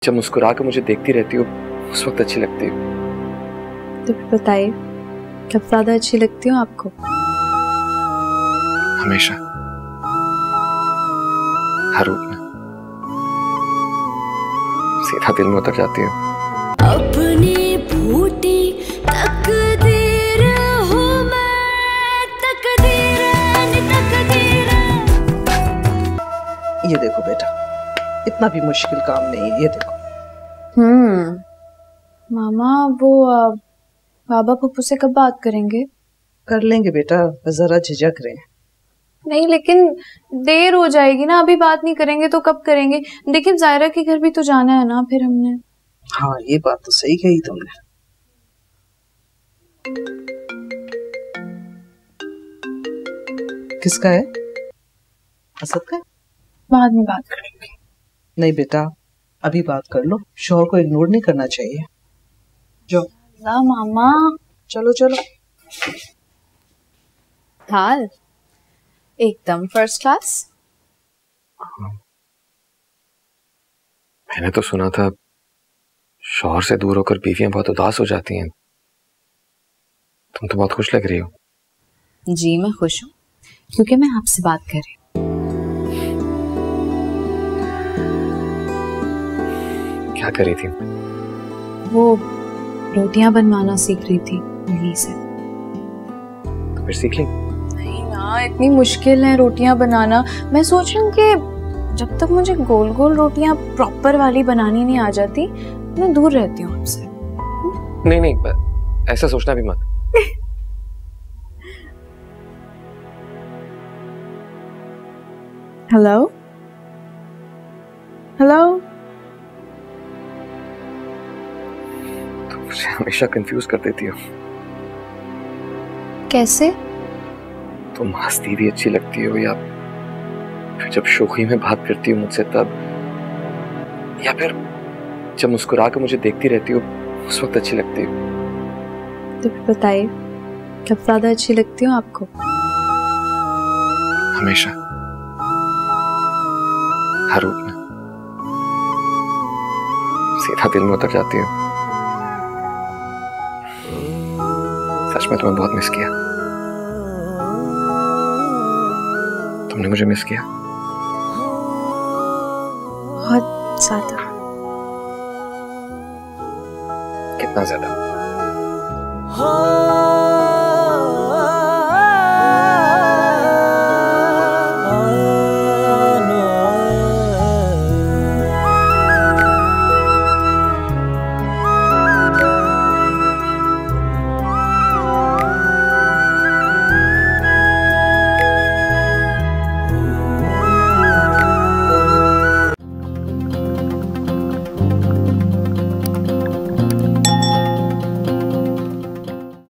जब मुस्कुरा कर मुझे देखती रहती हो उस वक्त अच्छी लगती हो। तो फिर बताइए कब ज्यादा अच्छी लगती हूँ आपको? हमेशा, हर रूप में, सीधा दिल में उतर जाती हो। अपनी फूटी तकदीर हूँ मैं, तकदीर तकदीर। ये देखो बेटा, इतना भी मुश्किल काम नहीं है, ये देखो। मामा वो बाबा पप्पू से कब बात करेंगे? कर लेंगे बेटा, जरा झिझक रहे हैं। नहीं लेकिन देर हो जाएगी ना, अभी बात नहीं करेंगे तो कब करेंगे? देखिए जायरा के घर भी तो जाना है ना फिर हमने। हाँ ये बात तो सही कही तुमने। किसका है? असद का? बाद में बात करेंगे। नहीं बेटा, अभी बात कर लो, शौहर को इग्नोर नहीं करना चाहिए। जो ना मामा। चलो चलो। हाल एकदम फर्स्ट क्लास। मैंने तो सुना था शौहर से दूर होकर बीवियां बहुत उदास हो जाती हैं। तुम तो बहुत खुश लग रही हो। जी मैं खुश हूँ क्योंकि मैं आपसे बात कर रही हूँ। क्या कर रही थी? वो रोटियां बनवाना सीख रही थी यहीं से। तो फिर सीख ली। नहीं ना, इतनी मुश्किल है रोटियां बनाना। मैं सोच रही हूँ कि जब तक मुझे गोल गोल रोटियां प्रॉपर वाली बनानी नहीं आ जाती मैं दूर रहती हूँ आपसे। नहीं नहीं, ऐसा सोचना भी मत। Hello hello. तुम मुझे हमेशा कंफ्यूज कर देती हो। कैसे? तुम हंसती भी अच्छी लगती हो, या फिर जब शोखी में बात करती हो मुझसे तब, या फिर जब मुस्कुरा कर मुझे देखती रहती हो उस वक्त अच्छी लगती हो। तो फिर बताइए कब ज्यादा अच्छी लगती हूँ आपको? हमेशा, हर रूप में, सीधा दिल में उतर जाती हो। सच में तुम्हें बहुत मिस किया। तुमने मुझे मिस किया? बहुत ज्यादा। कितना ज्यादा? हो